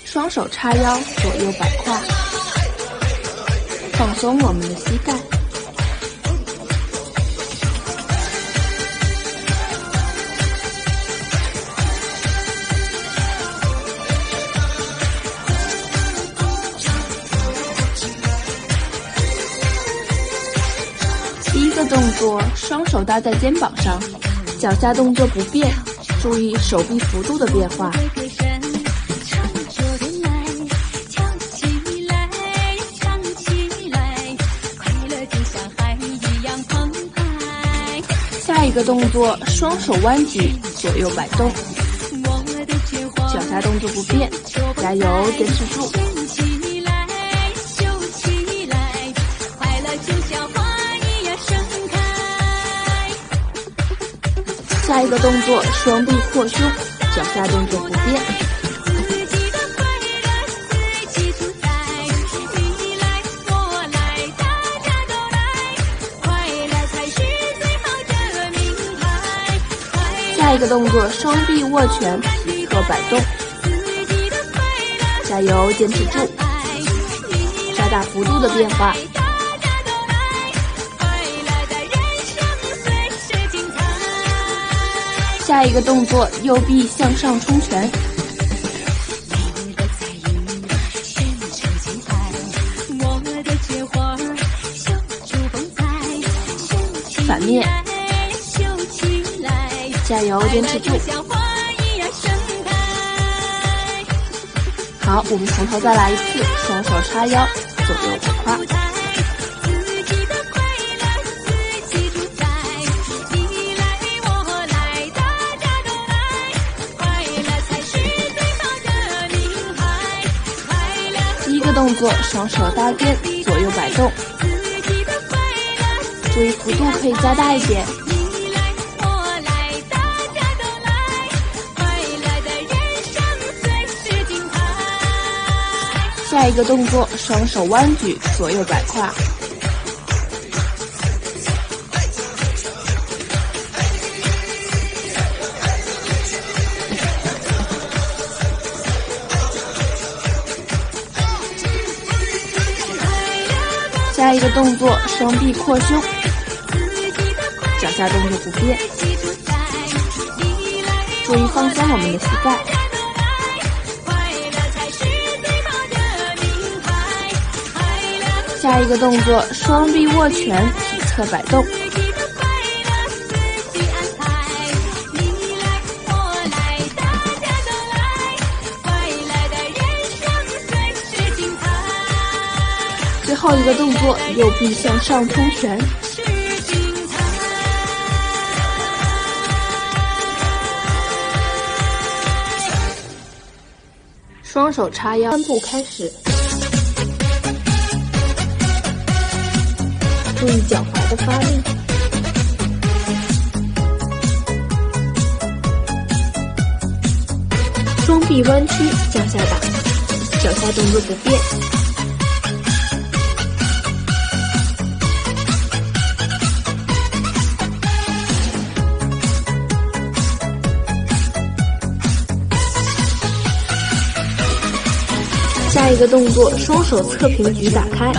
双手叉腰，左右摆胯，放松我们的膝盖。第一个动作，双手搭在肩膀上，脚下动作不变，注意手臂幅度的变化。下一个动作，双手弯举，左右摆动，脚下动作不变，加油，坚持住。下一个动作，双臂扩胸，脚下动作不变。下一个动作，双臂握拳，体侧摆动，加油，坚持住，加大幅度的变化。下一个动作，右臂向上冲拳，反面，加油，坚持住。好，我们从头再来一次，双手叉腰，左右摆胯。第一个动作，双手搭肩，左右摆动，注意幅度可以加大一点。下一个动作，双手弯举，左右摆胯。下一个动作，双臂扩胸，脚下动作不变，注意放松我们的膝盖。下一个动作，双臂握拳，体侧摆动，最后一个动作，右臂向上冲拳，双手叉腰，3步开始。注意脚踝的发力，双臂弯曲向下打，脚下动作不变。下一个动作，双手侧平举打开，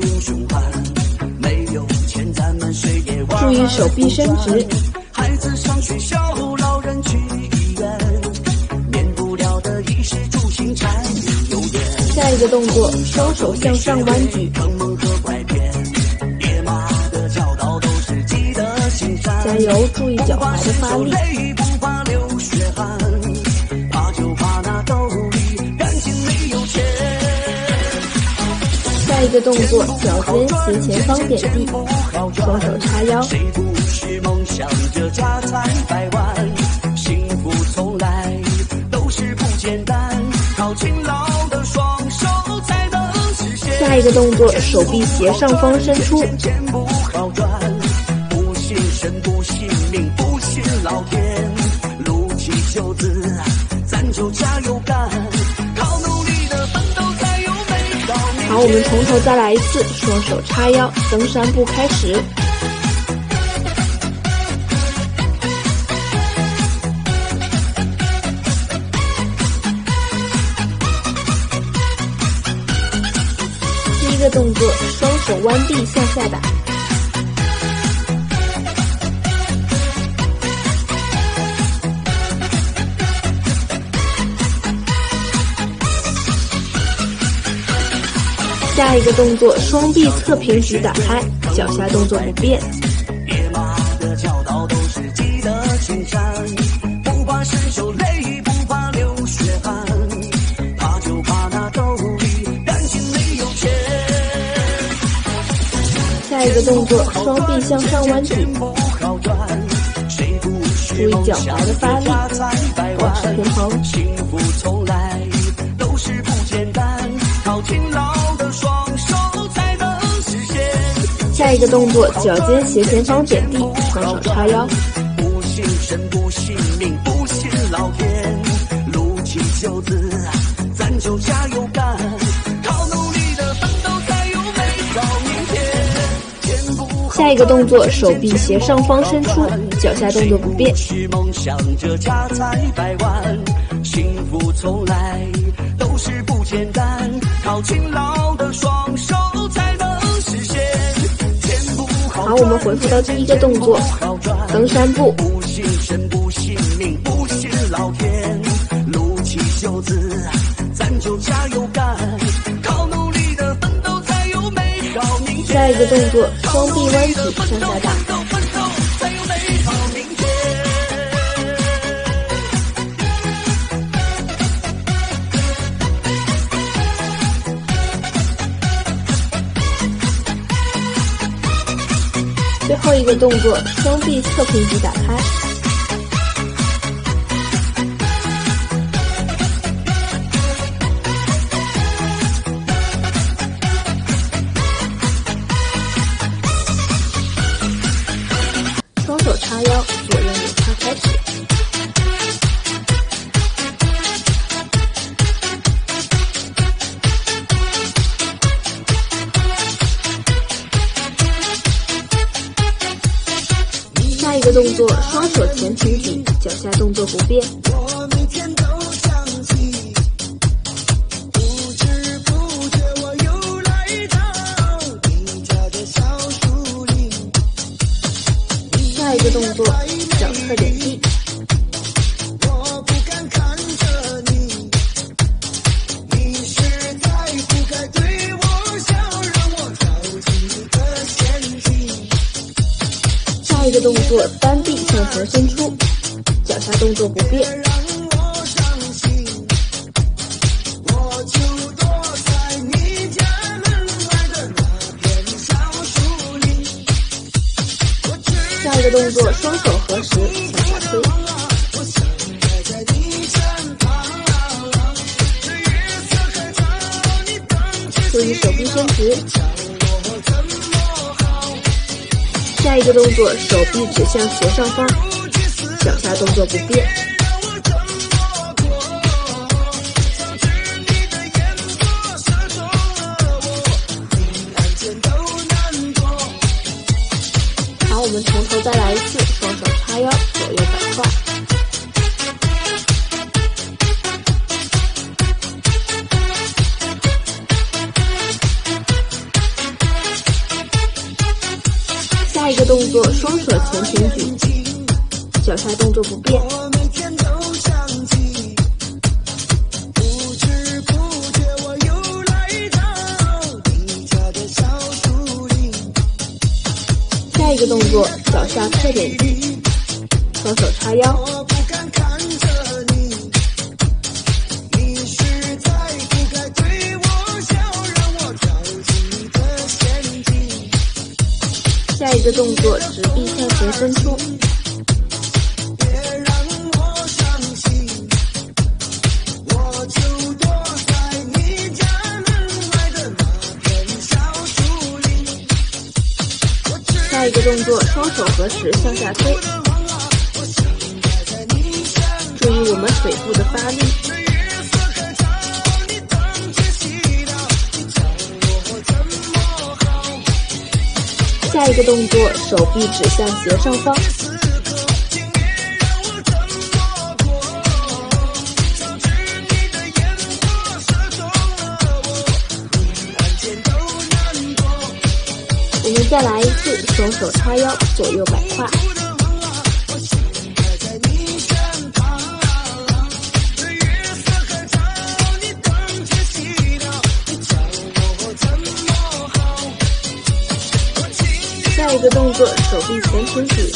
注意手臂伸直。孩子上学校，老人去医院，免不了的衣食住行柴米油盐。下一个动作，双手向上弯举，加油，注意脚踝的发力。下一个动作，脚尖斜前方点地，双手叉腰。谁不是梦想着家财百万？幸福从来都是不简单，靠勤劳的双手才能实现。下一个动作，手臂斜上方伸出。不好赚，不信神，不信命，不信老天，撸起袖子，咱就加油干。好，我们从头再来一次，双手叉腰，登3步开始。 个动作，双手弯臂向下打。下一个动作，双臂侧平举打开，脚下动作不变。 野马的教导都是记得青山，不怕伸手累，不怕流血汗，怕就怕那兜里担心没有钱。 下一个动作，双臂向上弯举，注意脚踝的发力，保持平衡。 幸福从来都是不简单，靠勤劳的双手才能实现。 下一个动作，脚尖斜前方点地，双手叉腰。 不信神，不信命，不信老天，撸起袖子，咱就加油干，靠努力的奋斗才有美好明天。 下一个动作，手臂斜上方伸出，脚下动作不变。 是梦想着家财百万，幸福从来都是不简单，靠勤劳的双手才能实现。 好，我们回复到第一个动作，登山步。 不信神，不信命，不信老天，撸起袖子，咱就加油干，靠努力的奋斗才有美好明天。 下一个动作，双臂弯举向下打。最后一个动作，双臂侧平举打开。双手叉腰，左右扭叉开始。下一个动作，双手前平举，脚下动作不变。 我每天都想起，不知不觉我又来到你家的小树林。 下一个动作，脚侧点地。 我不敢看着你，你实在不该对我笑，让我跳进你的陷阱。 下一个动作，单臂向前伸出，脚下动作不变。 让我伤心，我就躲在你家门外的那片小树林。 下一个动作，双手合十向下推。 我想待在你身旁，这月色还早，你等着注意手臂伸直。下一个动作，手臂指向斜上方，脚下动作不变。好，我们从头再来一次，双手叉腰，左右摆胯。下一个动作，双手前平举，脚下动作不变。 我每天都想起，不知不觉我又来到你家的小树林。 下一个动作，脚下侧点地，双手叉腰。 我不敢看着你，你实在不该对我笑，让我跳进你的陷阱。 下一个动作，直臂向前伸出。 别让我伤心，我就躲在你家门外的那片小树林。 下一个动作，双手合十向下推。注意我们腿部的发力。下一个动作，手臂指向斜上方。 我再来一次，双手叉腰，左右摆胯。下一个动作，手臂前挺举，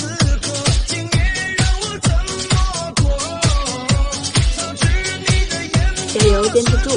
加油，坚持住。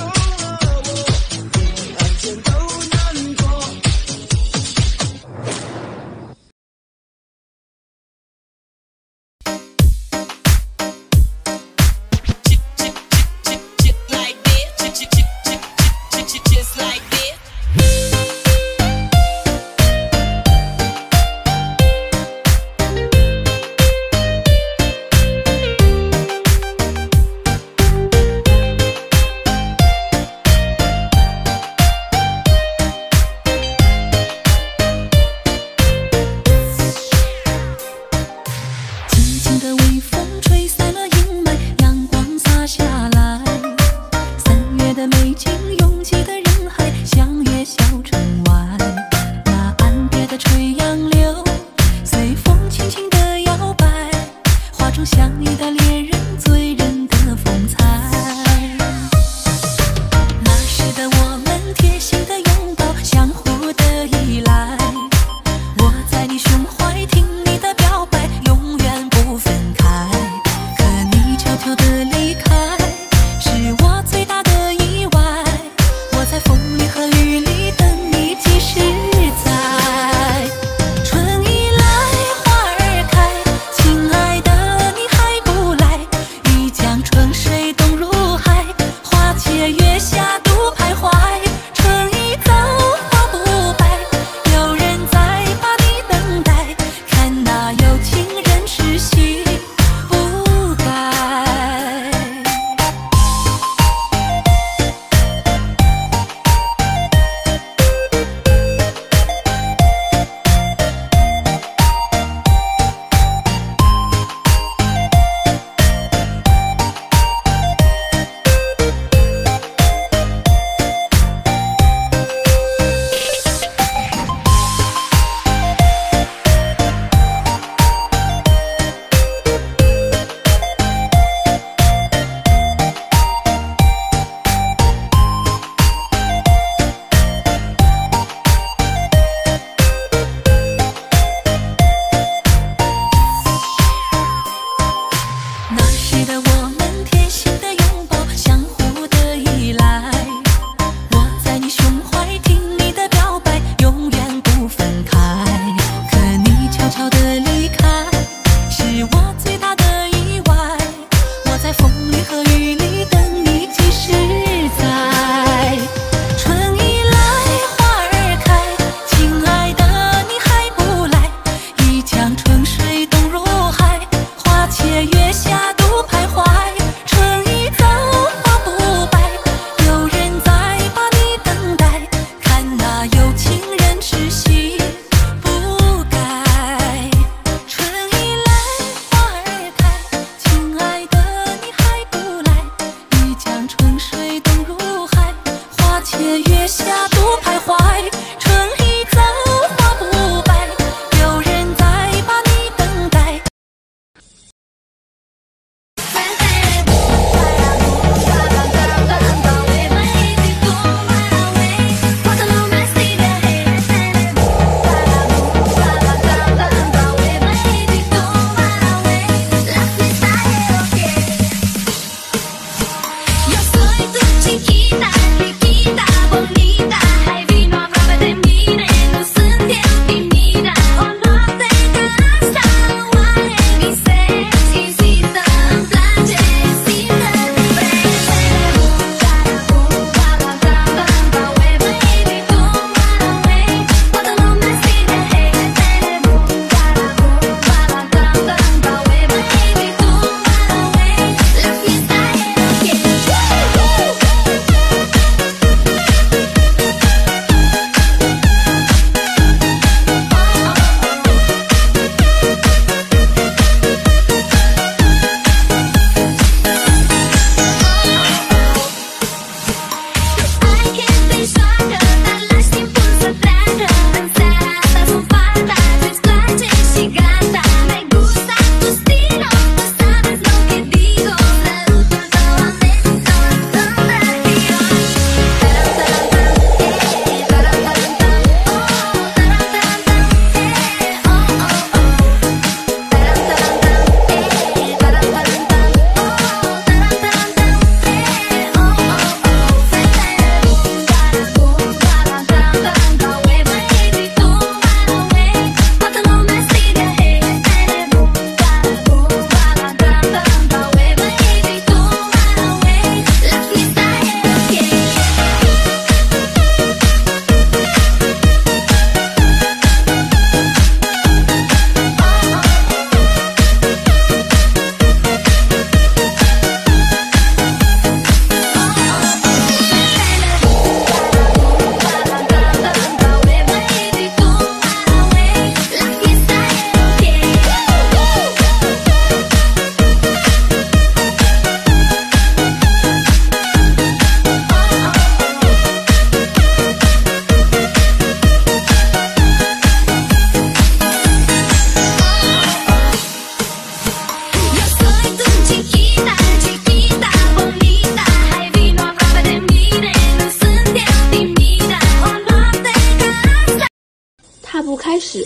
开始。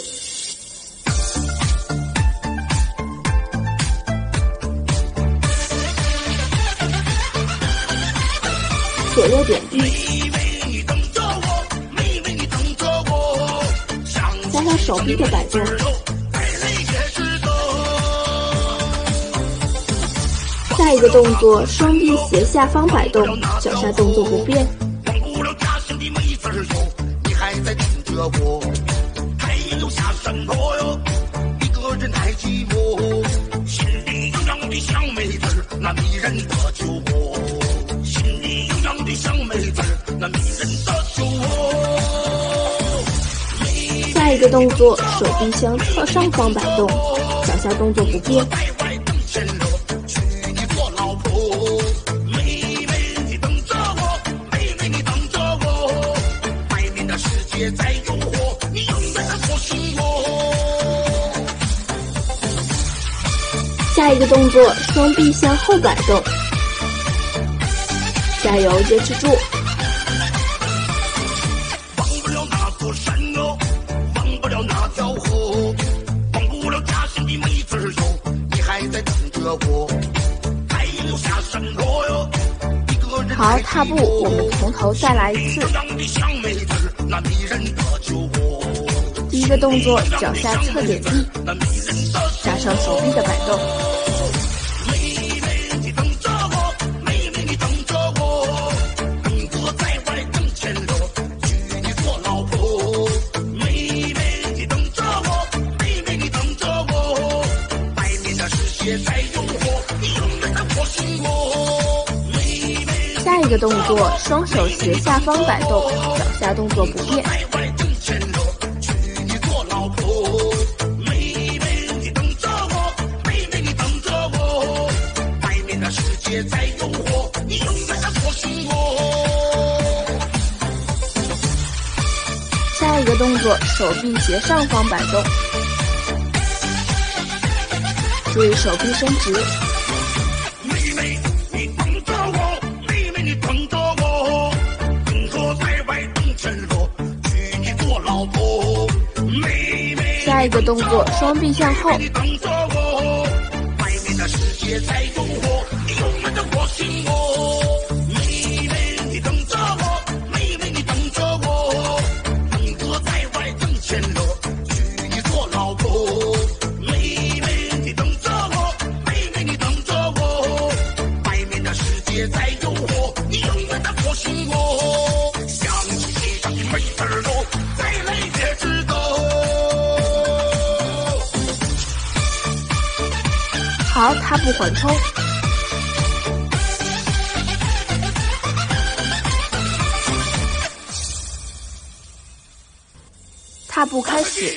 左右点地，加上手臂的摆动。下一个动作，双臂斜下方摆动，脚下动作不变。下一个动作，手臂向侧上方摆动，脚下动作不变。下一个动作，双臂向后摆动，加油，坚持住！ 忘不了那座山哟，忘不了那条河，忘不了家乡的妹子哟，你还在等着我，还留下什么哟？ 好，踏步，我们从头再来一次。第一个动作，脚下侧点地，加上手臂的摆动。下一个动作，双手斜下方摆动，脚下动作不变。下一个动作，手臂斜上方摆动，注意手臂伸直。下一个动作，双臂向后。好，踏步缓冲。踏步开始。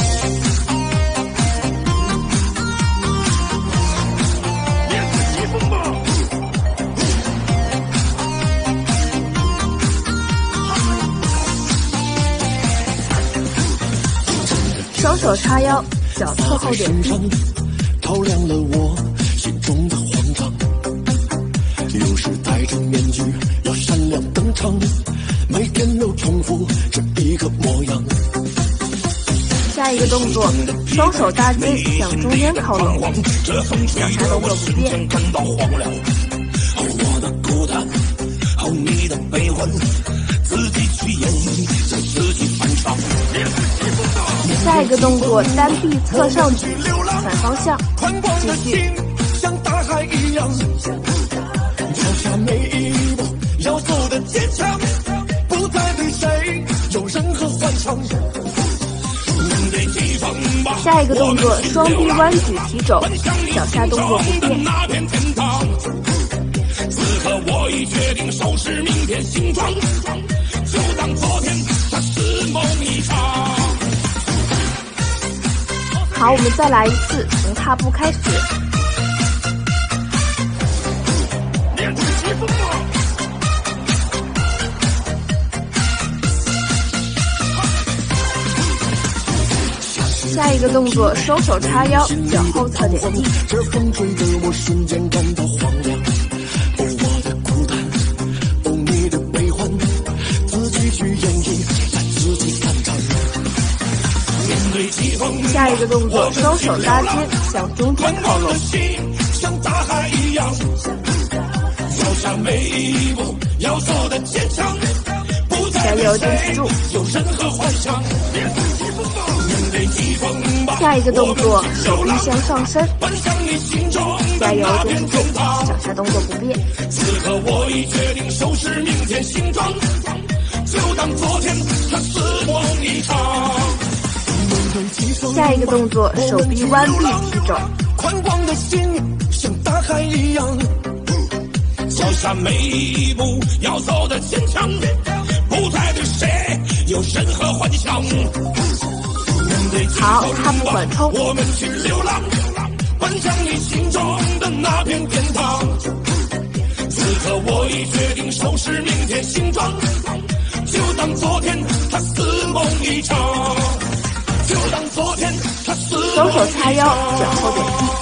双手叉腰，脚侧后点地。 照亮了我心中的慌张，有时戴着面具要闪亮登场，每天都重复这一个模样。 下一个动作，双手搭肩向中间靠拢，脚下动作不变。 我的孤单，你的悲欢，自己去演绎，再自己翻唱。 下一个动作，单臂侧上举，反方向，继续。 像大海一样，脚下每一步要走的坚强，不再对谁有任何幻想。 下一个动作，双臂弯举提肘，脚下动作不变。 此刻我已决定收拾明天形状，就当昨天它是梦一场。 好，我们再来一次，从踏步开始。下一个动作，双手叉腰，脚后侧点地。 这风吹得我瞬间感到荒凉。我的孤单，你的悲欢，自己去演绎，再自己翻唱。 下一个动作，双手搭肩向中间靠拢。 像大海一样，走上每一步要走的坚强，不再加油，坚持住！ 有任何幻想。 下一个动作，手臂向上伸。加油，坚持住！脚下动作不变。 此刻我已决定收拾明天形状，就当昨天它似梦一场。 下一个动作，手臂弯臂踢肘。 宽广的心像大海一样，走下每一步要走的坚强，不再对谁有任何幻想。 好，踏步缓冲。 我们去流浪，奔向你心中的那片天堂。此刻我已决定收拾明天形状，就当昨天它似梦一场，就当昨天它似梦一场。 双手叉腰，脚后点地。